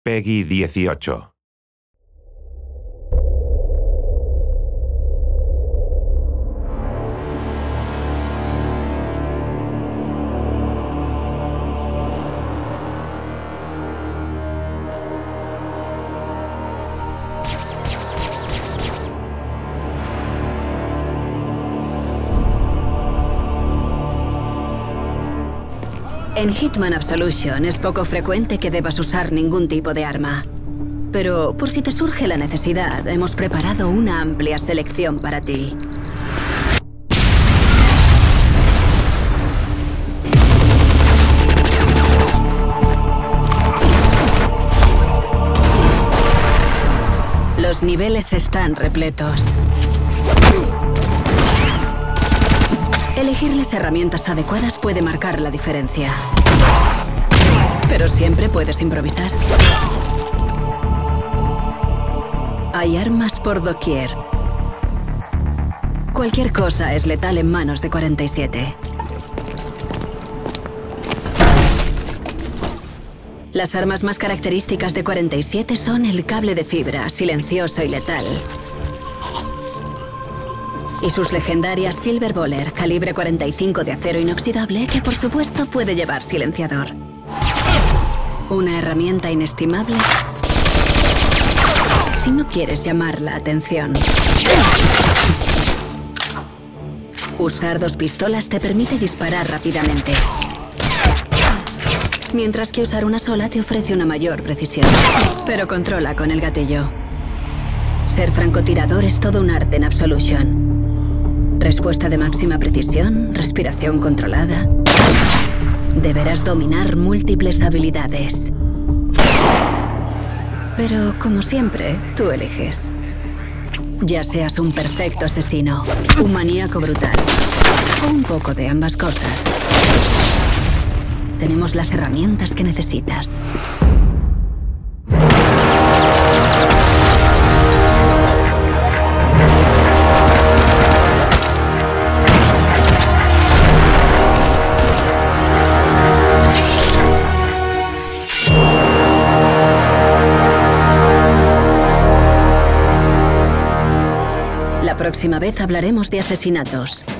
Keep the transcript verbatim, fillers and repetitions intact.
Peggy dieciocho. En Hitman Absolution es poco frecuente que debas usar ningún tipo de arma. Pero por si te surge la necesidad, hemos preparado una amplia selección para ti. Los niveles están repletos. Elegir las herramientas adecuadas puede marcar la diferencia. Pero siempre puedes improvisar. Hay armas por doquier. Cualquier cosa es letal en manos de cuarenta y siete. Las armas más características de cuarenta y siete son el cable de fibra, silencioso y letal. Y sus legendarias Silver Bowler, calibre cuarenta y cinco de acero inoxidable, que por supuesto puede llevar silenciador. Una herramienta inestimable si no quieres llamar la atención. Usar dos pistolas te permite disparar rápidamente, mientras que usar una sola te ofrece una mayor precisión. Pero controla con el gatillo. Ser francotirador es todo un arte en Absolution. Respuesta de máxima precisión, respiración controlada. Deberás dominar múltiples habilidades. Pero, como siempre, tú eliges. Ya seas un perfecto asesino, un maníaco brutal, o un poco de ambas cosas. Tenemos las herramientas que necesitas. La próxima vez hablaremos de asesinatos.